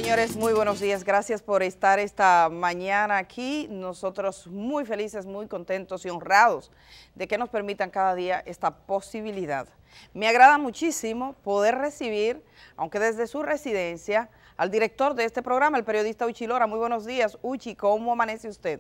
Señores, muy buenos días. Gracias por estar esta mañana aquí. Nosotros muy felices, muy contentos y honrados de que nos permitan cada día esta posibilidad. Me agrada muchísimo poder recibir, aunque desde su residencia, al director de este programa, el periodista Uchi Lora. Muy buenos días, Uchi. ¿Cómo amanece usted?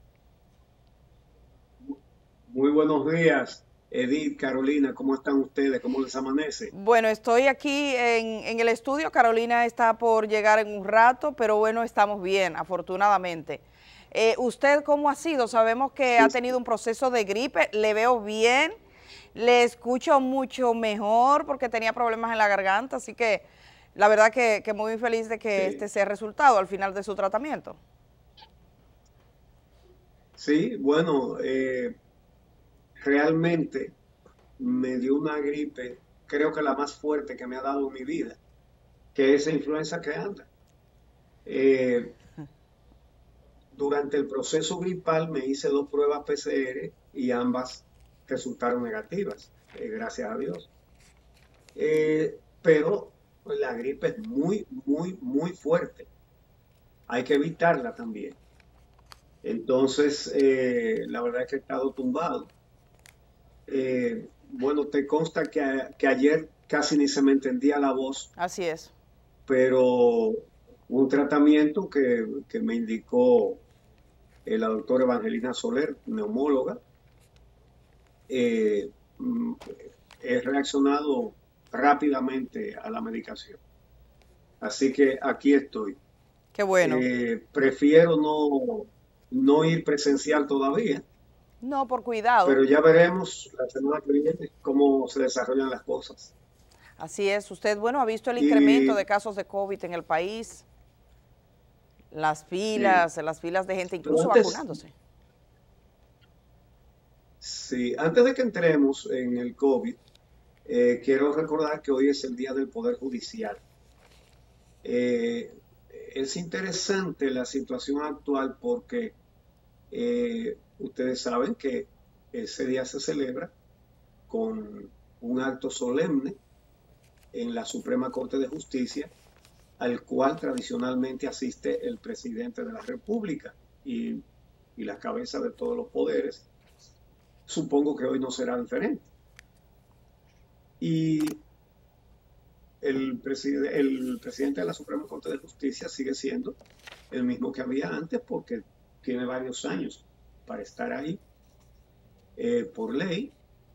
Muy buenos días, Edith, Carolina, ¿cómo están ustedes? ¿Cómo les amanece? Bueno, estoy aquí en el estudio. Carolina está por llegar en un rato, pero bueno, estamos bien, afortunadamente. ¿Usted cómo ha sido? Sabemos que Sí, ha tenido un proceso de gripe, le veo bien, le escucho mucho mejor porque tenía problemas en la garganta, así que la verdad que muy feliz de que sí, este sea el resultado al final de su tratamiento. sí, bueno, realmente me dio una gripe, creo que la más fuerte que me ha dado en mi vida, que es esa influenza que anda. Eh, Durante el proceso gripal me hice 2 pruebas PCR y ambas resultaron negativas, gracias a Dios. Pero la gripe es muy, muy, muy fuerte. Hay que evitarla también. Entonces, la verdad es que he estado tumbado. Bueno, te consta que ayer casi ni se me entendía la voz, Así es. pero un tratamiento que me indicó la doctora Evangelina Soler, neumóloga, eh, mm, he reaccionado rápidamente a la medicación. Así que aquí estoy. Qué bueno. Prefiero no ir presencial todavía, No, por cuidado. pero ya veremos la semana que viene cómo se desarrollan las cosas. Así es. Usted, bueno, ha visto el incremento Y de casos de COVID en el país, sí, las filas de gente pero incluso vacunándose. antes de que entremos en el COVID, quiero recordar que hoy es el Día del Poder Judicial. Eh, es interesante la situación actual porque ustedes saben que ese día se celebra con un acto solemne en la Suprema Corte de Justicia, al cual tradicionalmente asiste el presidente de la República y la cabeza de todos los poderes. Supongo que hoy no será diferente. Y el presidente de la Suprema Corte de Justicia sigue siendo el mismo que había antes porque tiene varios años para estar ahí por ley.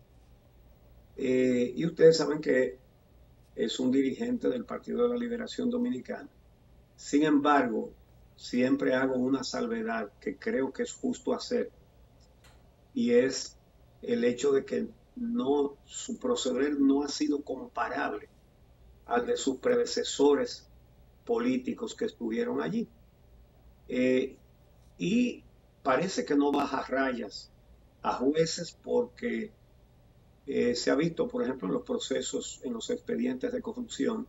Y ustedes saben que es un dirigente del Partido de la Liberación Dominicana. Sin embargo, siempre hago una salvedad que creo que es justo hacer, y es el hecho de que su proceder no ha sido comparable al de sus predecesores políticos que estuvieron allí. Eh, y parece que no baja rayas a jueces porque se ha visto, por ejemplo, en los procesos, en los expedientes de corrupción,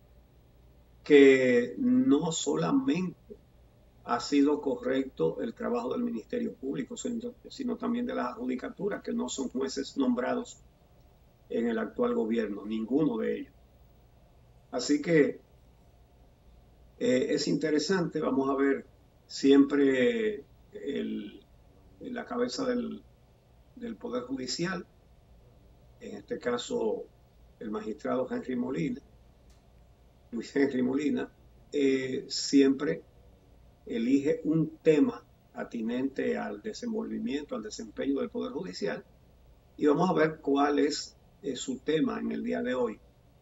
que no solamente ha sido correcto el trabajo del Ministerio Público, sino también de la Judicatura, que no son jueces nombrados en el actual gobierno, ninguno de ellos. Así que es interesante, vamos a ver siempre la cabeza del Poder Judicial, en este caso el magistrado Luis Henry Molina, siempre elige un tema atinente al desenvolvimiento, al desempeño del Poder Judicial, y vamos a ver cuál es su tema en el día de hoy.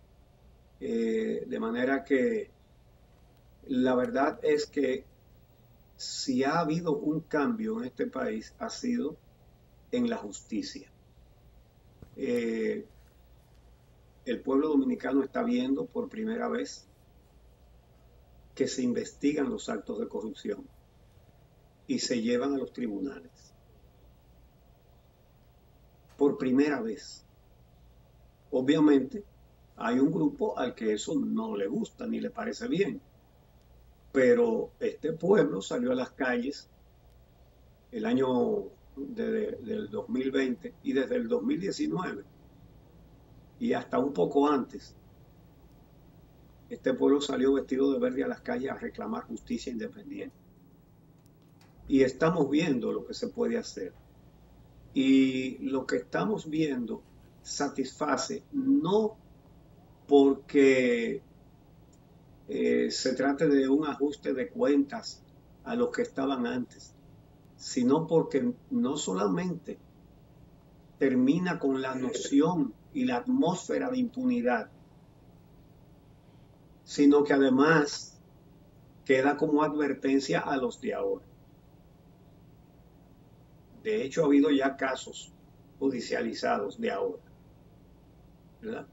De manera que la verdad es que si ha habido un cambio en este país, ha sido en la justicia. Eh, el pueblo dominicano está viendo por primera vez que se investigan los actos de corrupción y se llevan a los tribunales. Por primera vez. Obviamente, hay un grupo al que eso no le gusta ni le parece bien, pero este pueblo salió a las calles el año del 2020 y desde el 2019 y hasta un poco antes, este pueblo salió vestido de verde a las calles a reclamar justicia independiente. Y estamos viendo lo que se puede hacer. Y lo que estamos viendo satisface no porque se trate de un ajuste de cuentas a los que estaban antes, sino porque no solamente termina con la noción y la atmósfera de impunidad, sino que además queda como advertencia a los de ahora. De hecho, ha habido ya casos judicializados de ahora, ¿verdad?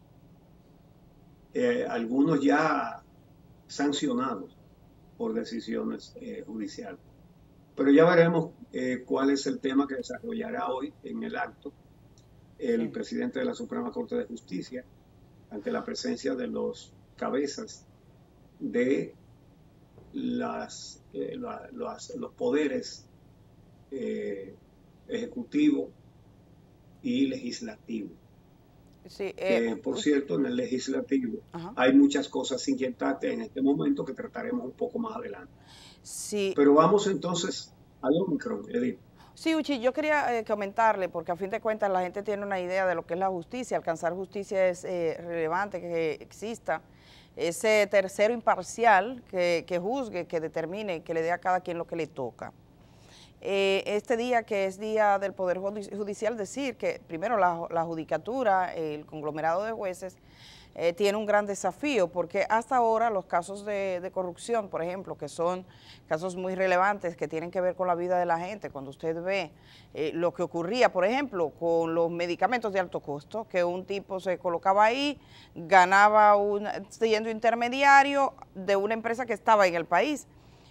Algunos ya sancionados por decisiones judiciales. Pero ya veremos cuál es el tema que desarrollará hoy en el acto el presidente de la Suprema Corte de Justicia, ante la presencia de los cabezas de los poderes ejecutivo y legislativo. Sí, por cierto, en el legislativo hay muchas cosas inquietantes en este momento que trataremos un poco más adelante. Sí. Pero vamos entonces al Omicron, Edith. Sí, Uchi, yo quería comentarle, porque a fin de cuentas la gente tiene una idea de lo que es la justicia. Alcanzar justicia es relevante que exista ese tercero imparcial que juzgue, que determine, que le dé a cada quien lo que le toca. Este día, que es día del Poder Judicial, decir que primero la judicatura, el conglomerado de jueces, tiene un gran desafío, porque hasta ahora los casos de corrupción, por ejemplo, que son casos muy relevantes que tienen que ver con la vida de la gente, cuando usted ve lo que ocurría, por ejemplo, con los medicamentos de alto costo, que un tipo se colocaba ahí, ganaba siendo intermediario de una empresa que estaba en el país,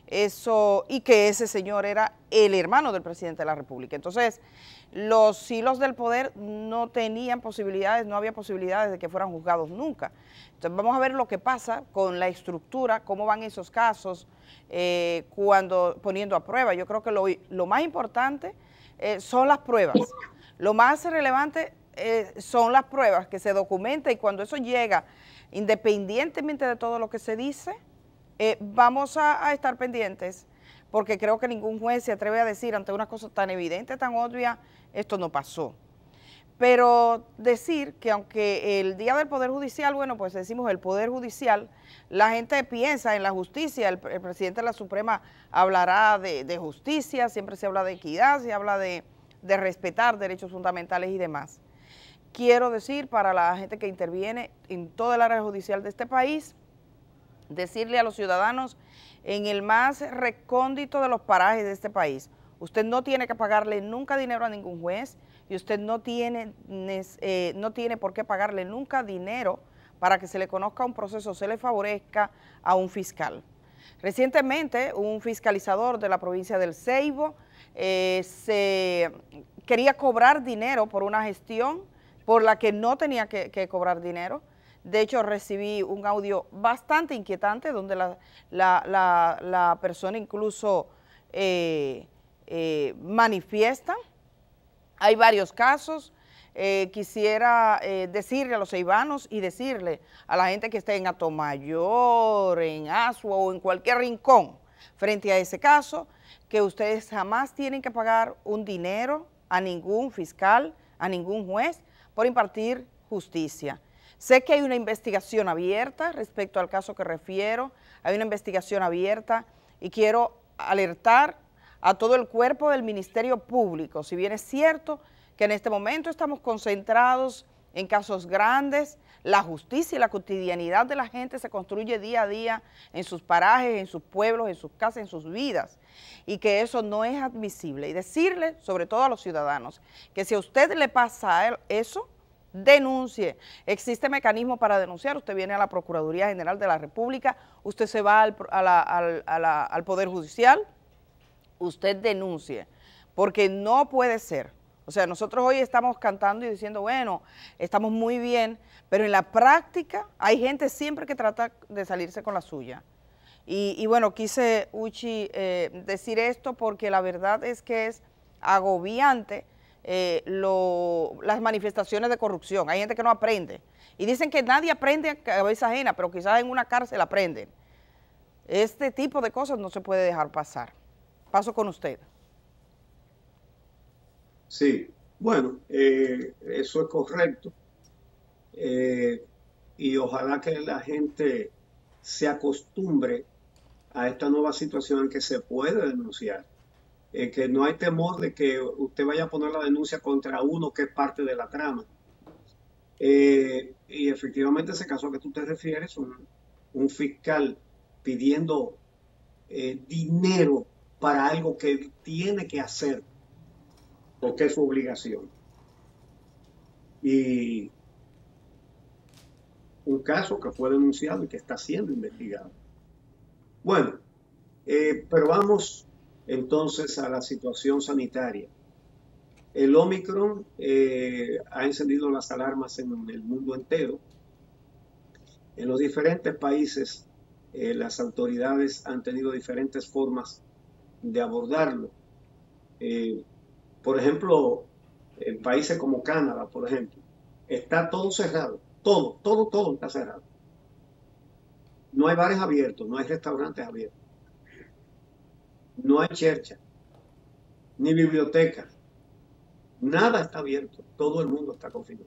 y que ese señor era el hermano del presidente de la República. Entonces, los hilos del poder no tenían posibilidades, no había posibilidades de que fueran juzgados nunca. Entonces, vamos a ver lo que pasa con la estructura, cómo van esos casos, poniendo a prueba. Yo creo que lo más importante son las pruebas. Lo más relevante son las pruebas, que se documenta, y cuando eso llega, independientemente de todo lo que se dice, vamos a estar pendientes, porque creo que ningún juez se atreve a decir ante una cosa tan evidente, tan obvia, esto no pasó. Pero decir que aunque el día del Poder Judicial, bueno, pues decimos el Poder Judicial, la gente piensa en la justicia, el presidente de la Suprema hablará de justicia, siempre se habla de equidad, se habla de respetar derechos fundamentales y demás. Quiero decir para la gente que interviene en toda el área judicial de este país, decirle a los ciudadanos en el más recóndito de los parajes de este país, usted no tiene que pagarle nunca dinero a ningún juez, y usted no tiene por qué pagarle nunca dinero para que se le conozca un proceso, se le favorezca a un fiscal. Recientemente, un fiscalizador de la provincia del Ceibo quería cobrar dinero por una gestión por la que no tenía que cobrar dinero. De hecho, recibí un audio bastante inquietante donde la persona incluso manifiesta. Hay varios casos. Quisiera decirle a los ceibanos y decirle a la gente que esté en Atomayor, en Asua o en cualquier rincón frente a ese caso, que ustedes jamás tienen que pagar un dinero a ningún fiscal, a ningún juez, por impartir justicia. Sé que hay una investigación abierta respecto al caso que refiero, hay una investigación abierta, y quiero alertar a todo el cuerpo del Ministerio Público, si bien es cierto que en este momento estamos concentrados en casos grandes, la justicia y la cotidianidad de la gente se construye día a día en sus parajes, en sus pueblos, en sus casas, en sus vidas, y que eso no es admisible. Y decirle, sobre todo a los ciudadanos, que si a usted le pasa eso, denuncie. Existe mecanismo para denunciar. Usted viene a la Procuraduría General de la República, usted se va al Poder Judicial, usted denuncie, porque no puede ser. O sea, nosotros hoy estamos cantando y diciendo, bueno, estamos muy bien, pero en la práctica hay gente siempre que trata de salirse con la suya. Y bueno, quise, Uchi, decir esto porque la verdad es que es agobiante las manifestaciones de corrupción. Hay gente que no aprende. Y dicen que nadie aprende a cabeza ajena, pero quizás en una cárcel aprenden. Este tipo de cosas no se puede dejar pasar. Paso con usted. Sí, bueno, eso es correcto. Y ojalá que la gente se acostumbre a esta nueva situación en que se puede denunciar. Que no hay temor de que usted vaya a poner la denuncia contra uno que es parte de la trama. Y efectivamente ese caso a que tú te refieres, un fiscal pidiendo dinero para algo que él tiene que hacer, porque es su obligación. Y un caso que fue denunciado y que está siendo investigado. Bueno, pero vamos entonces a la situación sanitaria. El Omicron ha encendido las alarmas en el mundo entero. En los diferentes países, las autoridades han tenido diferentes formas de abordarlo. Por ejemplo, en países como Canadá, por ejemplo, está todo cerrado. Todo está cerrado. No hay bares abiertos, no hay restaurantes abiertos, no hay chercha, ni bibliotecas. Nada está abierto, todo el mundo está confinado.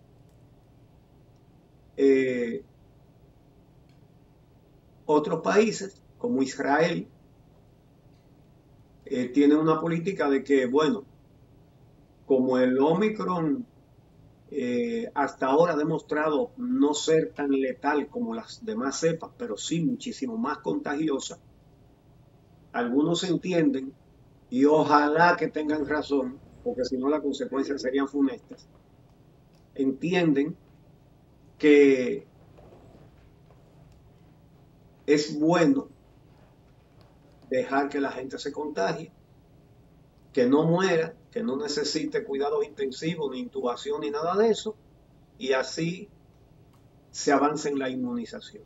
Otros países, como Israel, tienen una política de que, bueno, como el Omicron hasta ahora ha demostrado no ser tan letal como las demás cepas, pero sí muchísimo más contagiosa, algunos entienden, y ojalá que tengan razón, porque si no las consecuencias serían funestas, entienden que es bueno dejar que la gente se contagie, que no muera, que no necesite cuidados intensivos, ni intubación, ni nada de eso, y así se avance en la inmunización.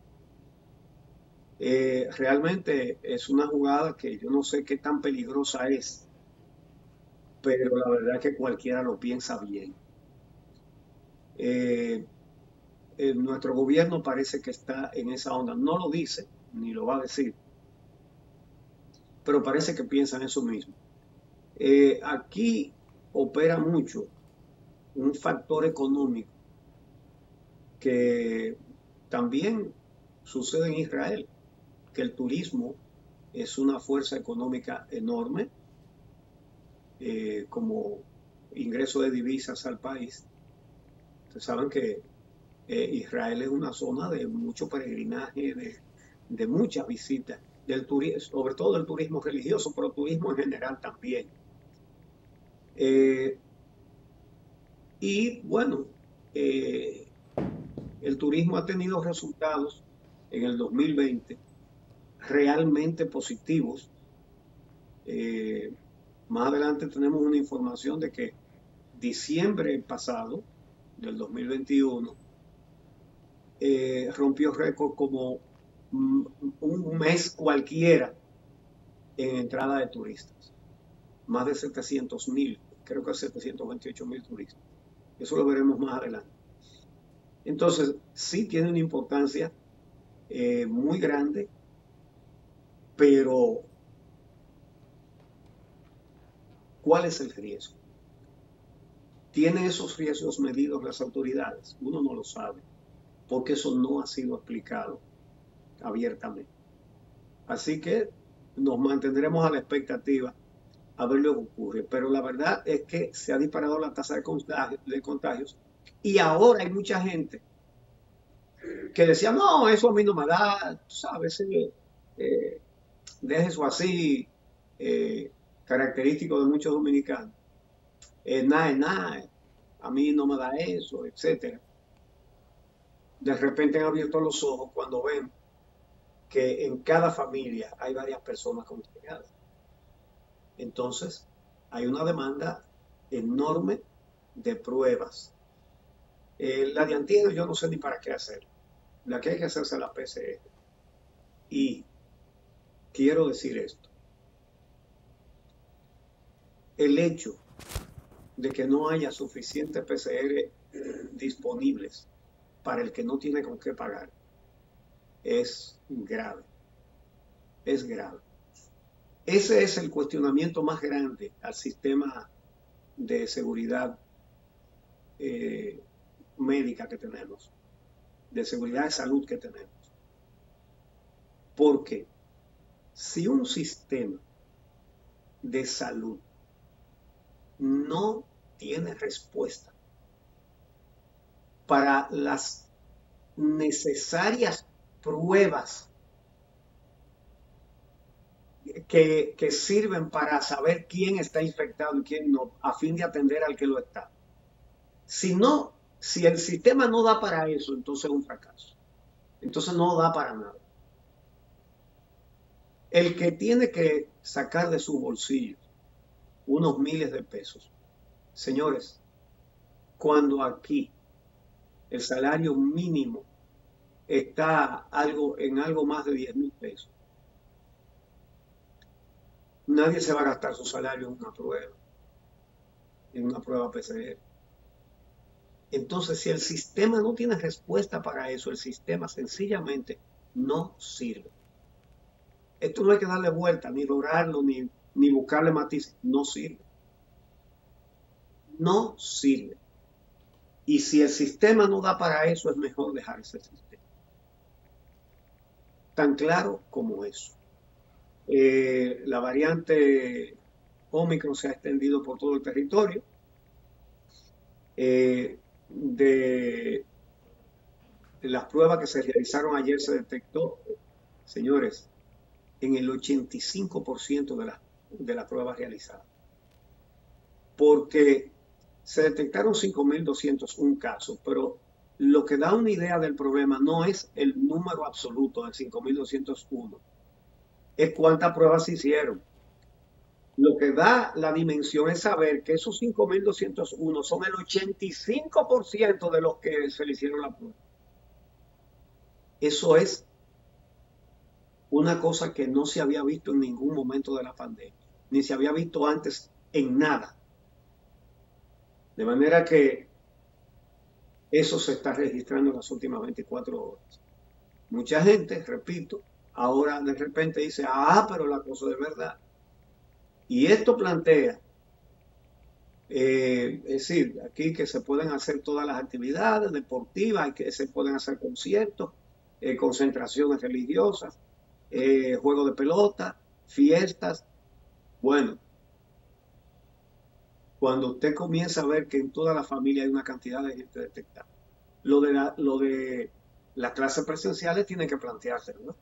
Realmente es una jugada que yo no sé qué tan peligrosa es, pero la verdad es que cualquiera lo piensa bien. Nuestro gobierno parece que está en esa onda, no lo dice, ni lo va a decir, pero parece que piensan eso mismo. Aquí opera mucho un factor económico que también sucede en Israel, que el turismo es una fuerza económica enorme como ingreso de divisas al país. Ustedes saben que Israel es una zona de mucho peregrinaje, de muchas visitas, del turismo, sobre todo del turismo religioso, pero turismo en general también. Y bueno, el turismo ha tenido resultados en el 2020 realmente positivos. Más adelante tenemos una información de que diciembre pasado, del 2021, rompió récord como un mes cualquiera en entrada de turistas. Más de 700,000, creo que 728,000 turistas. Eso lo veremos más adelante. Entonces, sí tiene una importancia muy grande, pero ¿cuál es el riesgo? ¿Tienen esos riesgos medidos las autoridades? Uno no lo sabe, porque eso no ha sido explicado abiertamente. Así que nos mantendremos a la expectativa a ver lo que ocurre. Pero la verdad es que se ha disparado la tasa de contagios y ahora hay mucha gente que decía, no, eso a mí no me da, tú sabes, deje eso así, característico de muchos dominicanos. Nada, a mí no me da eso, etcétera. De repente han abierto los ojos cuando ven que en cada familia hay varias personas contagiadas. Entonces, hay una demanda enorme de pruebas. La de antígenos yo no sé ni para qué hacer. La que hay que hacerse es la PCR. Y quiero decir esto. El hecho de que no haya suficientes PCR disponibles para el que no tiene con qué pagar es grave, es grave. Ese es el cuestionamiento más grande al sistema de seguridad médica que tenemos, de seguridad de salud que tenemos. Porque si un sistema de salud no tiene respuesta para las necesarias pruebas que sirven para saber quién está infectado y quién no, a fin de atender al que lo está. Si el sistema no da para eso, entonces es un fracaso. Entonces no da para nada. El que tiene que sacar de sus bolsillos unos miles de pesos, señores, cuando aquí el salario mínimo está en algo más de 10,000 pesos, nadie se va a gastar su salario en una prueba PCR. Entonces, si el sistema no tiene respuesta para eso, el sistema sencillamente no sirve. Esto no hay que darle vuelta, ni lograrlo, ni buscarle matices. No sirve. No sirve. Y si el sistema no da para eso, es mejor dejar ese sistema. Tan claro como eso. La variante Omicron se ha extendido por todo el territorio. De las pruebas que se realizaron ayer se detectó, señores, en el 85% de las pruebas realizadas. Porque se detectaron 5.201 casos, pero lo que da una idea del problema no es el número absoluto de 5.201, es cuántas pruebas se hicieron. Lo que da la dimensión es saber que esos 5.201 son el 85% de los que se le hicieron la prueba. Eso es una cosa que no se había visto en ningún momento de la pandemia, ni se había visto antes en nada. De manera que eso se está registrando en las últimas 24 horas. Mucha gente, repito, ahora de repente dice, pero la cosa de verdad. Y esto plantea, es decir, aquí que se pueden hacer todas las actividades deportivas, que se pueden hacer conciertos, concentraciones religiosas, juegos de pelota, fiestas. Bueno, cuando usted comienza a ver que en toda la familia hay una cantidad de gente detectada, lo de las clases presenciales tiene que plantearse, ¿no?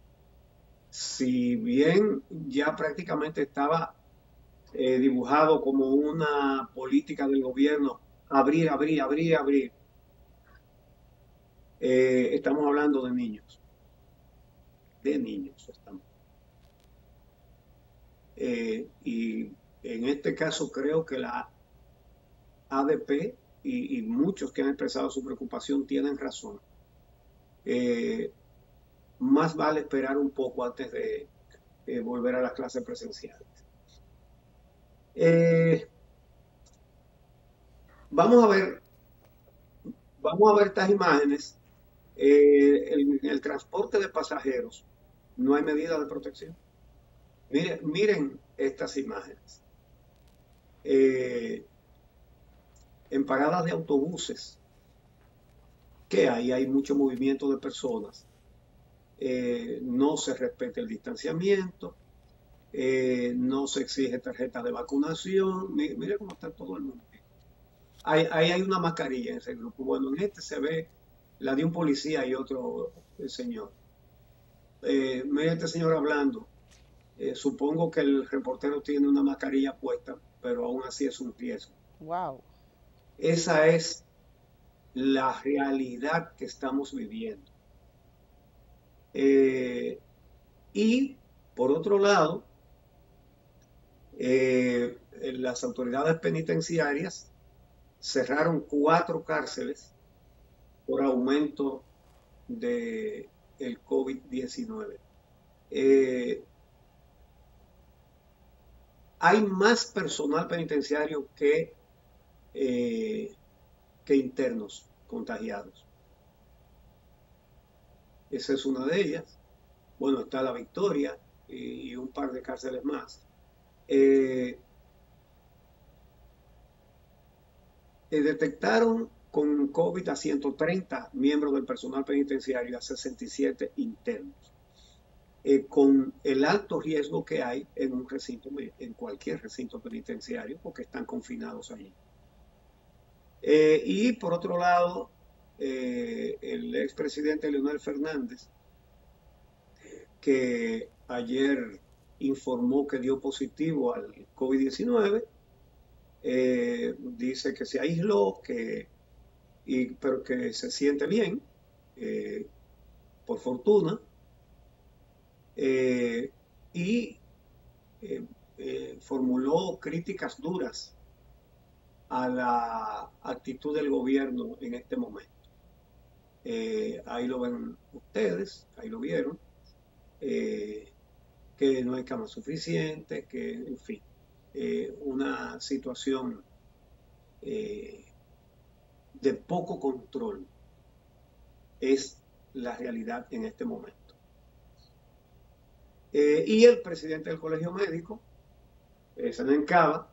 Si bien ya prácticamente estaba dibujado como una política del gobierno, abrir, estamos hablando de niños estamos. Y en este caso creo que la ADP y muchos que han expresado su preocupación tienen razón. Más vale esperar un poco antes de volver a las clases presenciales. Vamos a ver estas imágenes. En el transporte de pasajeros no hay medidas de protección. Miren estas imágenes. En paradas de autobuses, ¿qué hay? Hay mucho movimiento de personas. No se respeta el distanciamiento. No se exige tarjeta de vacunación. Mire cómo está todo el mundo. Ahí hay una mascarilla en ese grupo. Bueno, en este se ve la de un policía y otro señor. Mira este señor hablando. Supongo que el reportero tiene una mascarilla puesta, pero aún así es un riesgo. Wow. Esa es la realidad que estamos viviendo. Y por otro lado, las autoridades penitenciarias cerraron 4 cárceles por aumento del COVID-19. Hay más personal penitenciario que que internos contagiados. Esa es una de ellas. Bueno, está La Victoria y un par de cárceles más. Detectaron con COVID a 130 miembros del personal penitenciario y a 67 internos. Con el alto riesgo que hay en un recinto, en cualquier recinto penitenciario, porque están confinados allí. Y por otro lado, el expresidente Leonel Fernández, que ayer informó que dio positivo al COVID-19, dice que se aisló, pero que se siente bien, por fortuna, y formuló críticas duras a la actitud del gobierno en este momento. Ahí lo ven ustedes, ahí lo vieron, que no hay camas suficientes, que en fin, una situación de poco control es la realidad en este momento. Y el presidente del Colegio Médico, Sanén Cava,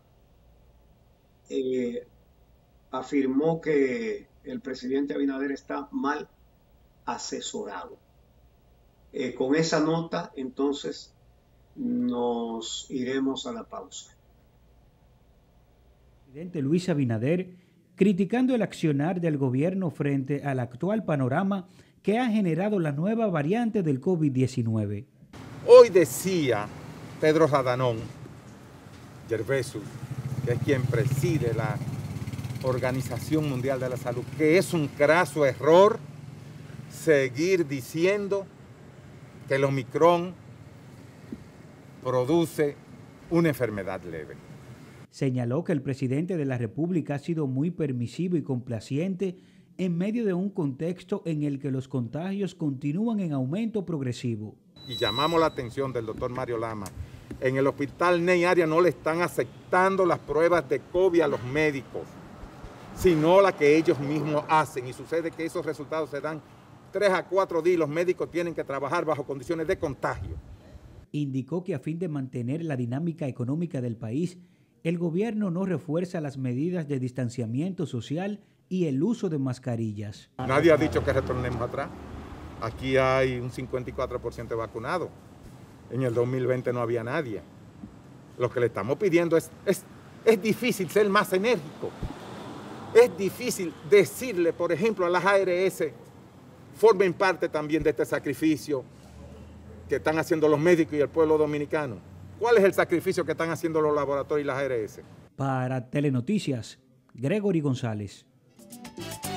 afirmó que el presidente Abinader está mal asesorado. Con esa nota, entonces, nos iremos a la pausa. El presidente Luis Abinader criticando el accionar del gobierno frente al actual panorama que ha generado la nueva variante del COVID-19. Hoy decía Tedros Adhanom Ghebreyesus, que es quien preside la Organización Mundial de la Salud, que es un craso error seguir diciendo que el Omicron produce una enfermedad leve. Señaló que el presidente de la República ha sido muy permisivo y complaciente en medio de un contexto en el que los contagios continúan en aumento progresivo. Y llamamos la atención del doctor Mario Lama. En el hospital Ney Arias no le están aceptando las pruebas de COVID a los médicos, sino las que ellos mismos hacen. Y sucede que esos resultados se dan 3 a 4 días y los médicos tienen que trabajar bajo condiciones de contagio. Indicó que a fin de mantener la dinámica económica del país, el gobierno no refuerza las medidas de distanciamiento social y el uso de mascarillas. Nadie ha dicho que retornemos atrás. Aquí hay un 54% vacunado. En el 2020 no había nadie. Lo que le estamos pidiendo es difícil ser más enérgico. Es difícil decirle, por ejemplo, a las ARS, formen parte también de este sacrificio que están haciendo los médicos y el pueblo dominicano. ¿Cuál es el sacrificio que están haciendo los laboratorios y las ARS? Para Telenoticias, Gregory González.